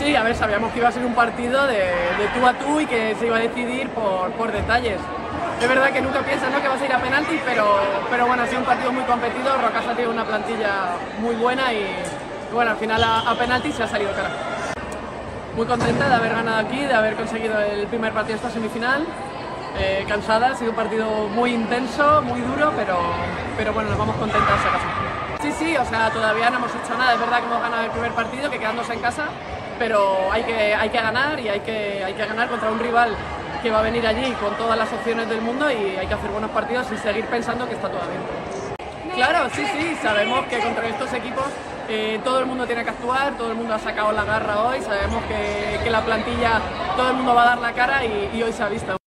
sí, a ver, sabíamos que iba a ser un partido de tú a tú y que se iba a decidir por detalles. Es verdad que nunca piensas, ¿no?, que vas a ir a penalti, pero bueno, ha sido un partido muy competido. Rocasa tiene una plantilla muy buena y bueno, al final a penalti se ha salido cara. Muy contenta de haber ganado aquí, de haber conseguido el primer partido de esta semifinal. Cansada, ha sido un partido muy intenso, muy duro, pero bueno, nos vamos contentas a casa. Sí, o sea, todavía no hemos hecho nada. Es verdad que hemos ganado el primer partido, que quedándose en casa, pero hay que ganar y hay que ganar contra un rival que va a venir allí con todas las opciones del mundo y hay que hacer buenos partidos y seguir pensando que está todo bien. Claro, sí, sabemos que contra estos equipos todo el mundo tiene que actuar, todo el mundo ha sacado la garra hoy, sabemos que la plantilla, todo el mundo va a dar la cara y hoy se ha visto.